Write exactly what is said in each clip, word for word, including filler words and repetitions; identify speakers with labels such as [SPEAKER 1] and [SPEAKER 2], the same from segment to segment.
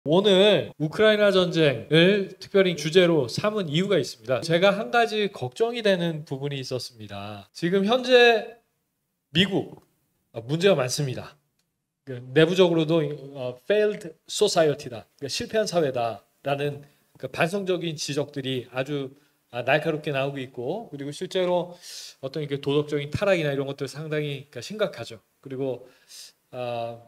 [SPEAKER 1] 오늘 우크라이나 전쟁을 특별히 주제로 삼은 이유가 있습니다. 제가 한 가지 걱정이 되는 부분이 있었습니다. 지금 현재 미국 문제가 많습니다. 내부적으로도 failed society다, 실패한 사회다라는 반성적인 지적들이 아주 날카롭게 나오고 있고, 그리고 실제로 어떤 도덕적인 타락이나 이런 것들 상당히 심각하죠. 그리고 아,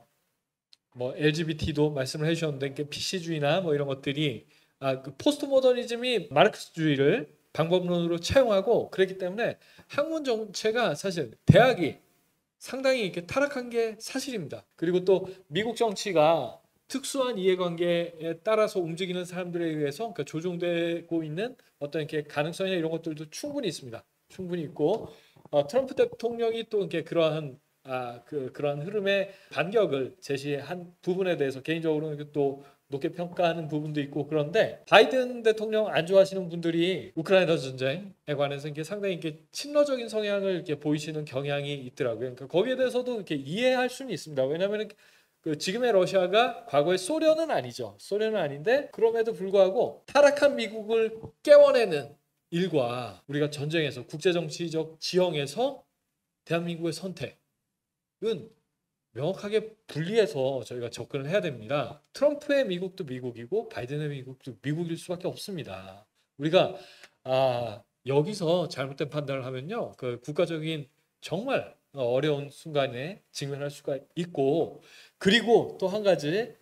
[SPEAKER 1] 뭐 엘지비티도 말씀을 해주셨는데 피씨주의나 뭐 이런 것들이 아, 그 포스트 모더니즘이 마르크스주의를 방법론으로 채용하고 그랬기 때문에 학문 정체가 사실 대학이 상당히 이렇게 타락한 게 사실입니다. 그리고 또 미국 정치가 특수한 이해관계에 따라서 움직이는 사람들에 의해서 그러니까 조종되고 있는 어떤 이렇게 가능성이나 이런 것들도 충분히 있습니다. 충분히 있고 어, 트럼프 대통령이 또 이렇게 그러한 아, 그 그런 흐름의 반격을 제시한 부분에 대해서 개인적으로는 또 높게 평가하는 부분도 있고, 그런데 바이든 대통령 안 좋아하시는 분들이 우크라이나 전쟁에 관해서 이게 상당히 이렇게 친러적인 성향을 이렇게 보이시는 경향이 있더라고요. 그러니까 거기에 대해서도 이렇게 이해할 수는 있습니다. 왜냐하면 그 지금의 러시아가 과거의 소련은 아니죠. 소련은 아닌데 그럼에도 불구하고 타락한 미국을 깨워내는 일과 우리가 전쟁에서 국제정치적 지형에서 대한민국의 선택 은 명확하게 분리해서 저희가 접근을 해야 됩니다. 트럼프의 미국도 미국이고 바이든의 미국도 미국일 수밖에 없습니다. 우리가 아, 여기서 잘못된 판단을 하면요, 그 국가적인 정말 어려운 순간에 직면할 수가 있고, 그리고 또 한 가지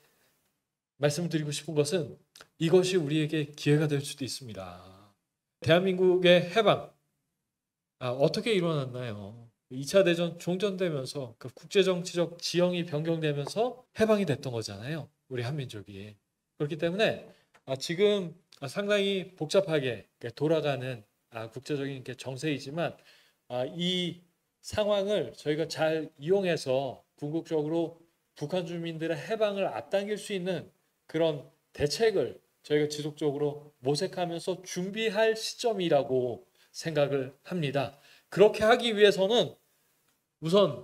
[SPEAKER 1] 말씀드리고 싶은 것은 이것이 우리에게 기회가 될 수도 있습니다. 대한민국의 해방 아, 어떻게 일어났나요? 이 차 대전 종전되면서 그 국제정치적 지형이 변경되면서 해방이 됐던 거잖아요. 우리 한민족이. 그렇기 때문에 아, 지금 상당히 복잡하게 돌아가는 아, 국제적인 정세이지만 아, 이 상황을 저희가 잘 이용해서 궁극적으로 북한 주민들의 해방을 앞당길 수 있는 그런 대책을 저희가 지속적으로 모색하면서 준비할 시점이라고 생각을 합니다. 그렇게 하기 위해서는 우선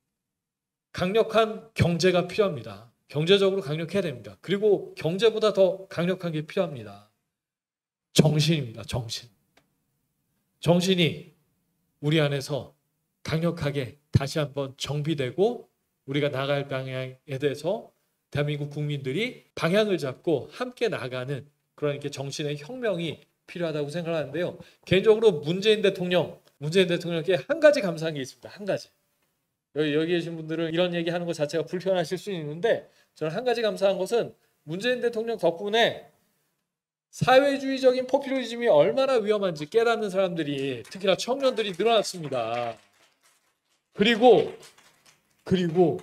[SPEAKER 1] 강력한 경제가 필요합니다. 경제적으로 강력해야 됩니다. 그리고 경제보다 더 강력한 게 필요합니다. 정신입니다. 정신. 정신이 우리 안에서 강력하게 다시 한번 정비되고 우리가 나갈 방향에 대해서 대한민국 국민들이 방향을 잡고 함께 나가는 그런 이렇게 정신의 혁명이 필요하다고 생각하는데요. 개인적으로 문재인 대통령, 문재인 대통령께 한 가지 감사한 게 있습니다. 한 가지. 여기, 여기 계신 분들은 이런 얘기하는 것 자체가 불편하실 수 있는데 저는 한 가지 감사한 것은 문재인 대통령 덕분에 사회주의적인 포퓰리즘이 얼마나 위험한지 깨닫는 사람들이, 특히나 청년들이 늘어났습니다. 그리고 그리고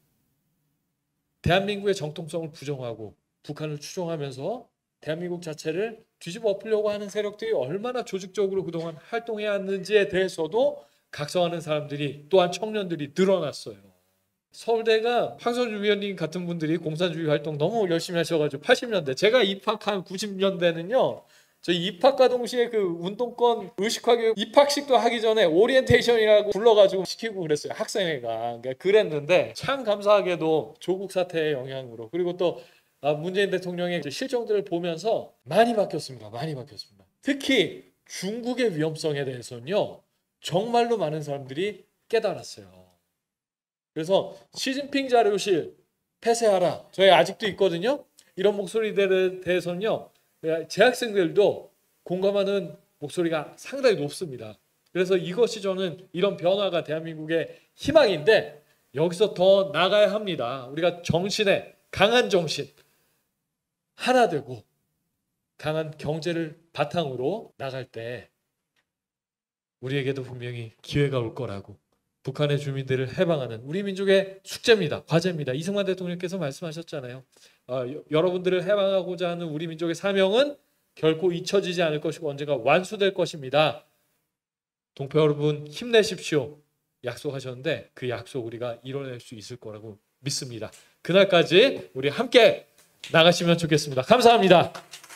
[SPEAKER 1] 대한민국의 정통성을 부정하고 북한을 추종하면서 대한민국 자체를 뒤집어 엎으려고 하는 세력들이 얼마나 조직적으로 그동안 활동해 왔는지에 대해서도 각성하는 사람들이, 또한 청년들이 늘어났어요. 서울대가 황선주 위원님 같은 분들이 공산주의 활동 너무 열심히 하셔가지고 팔십 년대, 제가 입학한 구십 년대는요 저희 입학과 동시에 그 운동권 의식화교육 입학식도 하기 전에 오리엔테이션이라고 불러가지고 시키고 그랬어요. 학생회가. 그러니까 그랬는데 참 감사하게도 조국 사태의 영향으로, 그리고 또 문재인 대통령의 실정들을 보면서 많이 바뀌었습니다. 많이 바뀌었습니다. 특히 중국의 위험성에 대해서는요 정말로 많은 사람들이 깨달았어요. 그래서 시진핑 자료실 폐쇄하라, 저희 아직도 있거든요. 이런 목소리들에 대해서는요 재학생들도 공감하는 목소리가 상당히 높습니다. 그래서 이것이 저는 이런 변화가 대한민국의 희망인데 여기서 더 나가야 합니다. 우리가 정신에 강한 정신 하나 되고 강한 경제를 바탕으로 나갈 때 우리에게도 분명히 기회가 올 거라고, 북한의 주민들을 해방하는 우리 민족의 숙제입니다. 과제입니다. 이승만 대통령께서 말씀하셨잖아요. 어, 여러분들을 해방하고자 하는 우리 민족의 사명은 결코 잊혀지지 않을 것이고 언젠가 완수될 것입니다. 동포 여러분 힘내십시오 약속하셨는데 그 약속 우리가 이뤄낼 수 있을 거라고 믿습니다. 그날까지 우리 함께 나가시면 좋겠습니다. 감사합니다.